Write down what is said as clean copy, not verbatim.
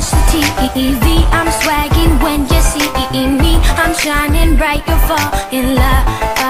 watch the TV. I'm swagging when you see me. I'm shining bright, you'll fall in love.